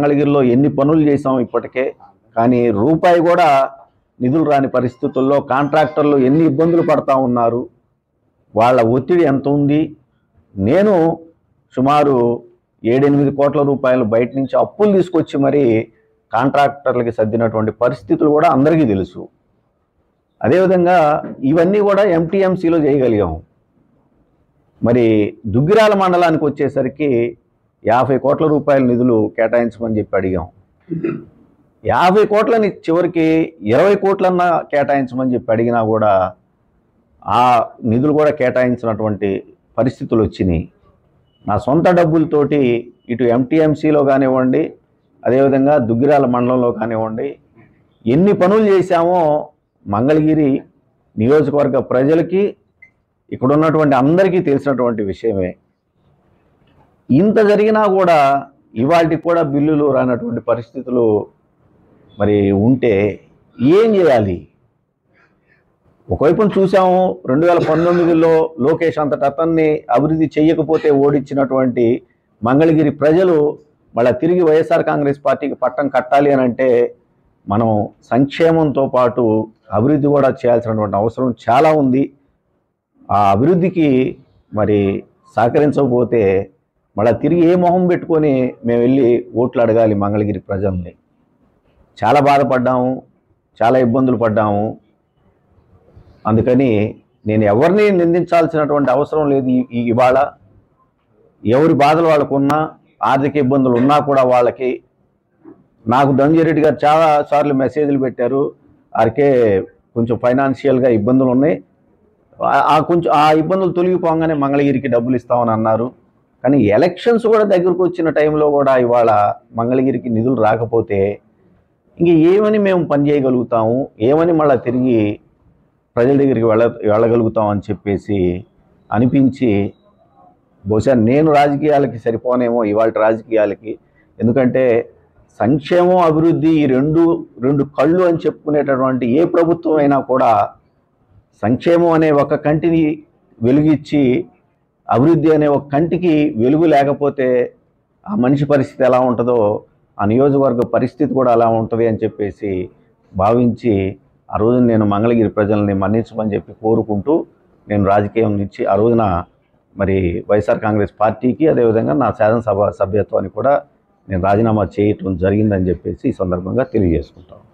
మంగళగిరిలో ఎన్ని పనులు చేసాం ఇప్పటికే, కానీ రూపాయి కూడా నిధులు రాని పరిస్థితుల్లో కాంట్రాక్టర్లు ఎన్ని ఇబ్బందులు పడతా ఉన్నారు, వాళ్ళ ఒత్తిడి ఎంత ఉంది. నేను సుమారు 7-8 కోట్ల రూపాయలు బయట నుంచి అప్పులు తీసుకొచ్చి మరి కాంట్రాక్టర్లకి సర్దినటువంటి పరిస్థితులు కూడా అందరికీ తెలుసు. అదేవిధంగా ఇవన్నీ కూడా ఎంటీఎంసీలో చేయగలిగాం. మరి దుగ్గిరాల మండలానికి వచ్చేసరికి 50 కోట్ల రూపాయల నిధులు కేటాయించమని చెప్పి అడిగాం. 50 కోట్లని చివరికి 20 కోట్లన్నా కేటాయించమని చెప్పి అడిగినా కూడా ఆ నిధులు కూడా కేటాయించినటువంటి పరిస్థితులు వచ్చినాయి. నా సొంత డబ్బులతోటి ఇటు ఎంటీఎంసీలో కానివ్వండి, అదేవిధంగా దుగ్గిరాల మండలంలో కానివ్వండి, ఎన్ని పనులు చేశామో మంగళగిరి నియోజకవర్గ ప్రజలకి, ఇక్కడ ఉన్నటువంటి అందరికీ తెలిసినటువంటి విషయమే. ఇంత జరిగినా కూడా ఇవాళకి కూడా బిల్లులు రానటువంటి పరిస్థితులు మరి ఉంటే ఏం చేయాలి? ఒకవైపున చూసాము 2019లో లోకేష్ అంతట అతన్ని అభివృద్ధి చేయకపోతే ఓడించినటువంటి మంగళగిరి ప్రజలు మళ్ళీ తిరిగి వైఎస్ఆర్ కాంగ్రెస్ పార్టీకి పట్టం కట్టాలి అని అంటే మనం సంక్షేమంతో పాటు అభివృద్ధి కూడా చేయాల్సినటువంటి అవసరం చాలా ఉంది. ఆ అభివృద్ధికి మరి సహకరించకపోతే మళ్ళీ తిరిగి ఏ మొహం పెట్టుకొని మేము వెళ్ళి ఓట్లు అడగాలి మంగళగిరి ప్రజల్ని? చాలా బాధపడ్డాము, చాలా ఇబ్బందులు పడ్డాము. అందుకని నేను ఎవరిని నిందించాల్సినటువంటి అవసరం లేదు. ఇవాళ ఎవరి బాధలు వాళ్ళకు ఉన్నా, ఆర్థిక ఇబ్బందులు ఉన్నా కూడా వాళ్ళకి, నాకు ధనంజయరెడ్డి గారు చాలా సార్లు మెసేజ్లు పెట్టారు, వారికే కొంచెం ఫైనాన్షియల్గా ఇబ్బందులు ఉన్నాయి, ఆ ఇబ్బందులు తొలగిపోగానే మంగళగిరికి డబ్బులు ఇస్తామని అన్నారు. కానీ ఎలక్షన్స్ కూడా దగ్గరకు వచ్చిన టైంలో కూడా ఇవాళ మంగళగిరికి నిధులు రాకపోతే ఇంక ఏమని మేము పని చేయగలుగుతాము, ఏమని మళ్ళీ తిరిగి ప్రజల దగ్గరికి వెళ్ళగలుగుతాం అని చెప్పేసి అనిపించి, బహుశా నేను రాజకీయాలకి సరిపోనేమో ఇవాళ రాజకీయాలకి. ఎందుకంటే సంక్షేమం, అభివృద్ధి ఈ రెండు కళ్ళు అని చెప్పుకునేటటువంటి ఏ ప్రభుత్వం అయినా కూడా సంక్షేమం అనే ఒక కంటిని వెలుగిచ్చి అభివృద్ధి అనే ఒక కంటికి వెలుగు లేకపోతే ఆ మనిషి పరిస్థితి ఎలా ఉంటుందో ఆ నియోజకవర్గ పరిస్థితి కూడా అలా ఉంటుంది అని చెప్పేసి భావించి ఆ రోజు నేను మంగళగిరి ప్రజల్ని మన్నించమని చెప్పి కోరుకుంటూ నేను రాజకీయం నుంచి ఆ రోజున మరి వైఎస్ఆర్ కాంగ్రెస్ పార్టీకి, అదేవిధంగా నా శాసనసభ సభ్యత్వాన్ని కూడా నేను రాజీనామా చేయటం జరిగిందని చెప్పేసి ఈ సందర్భంగా తెలియజేసుకుంటాను.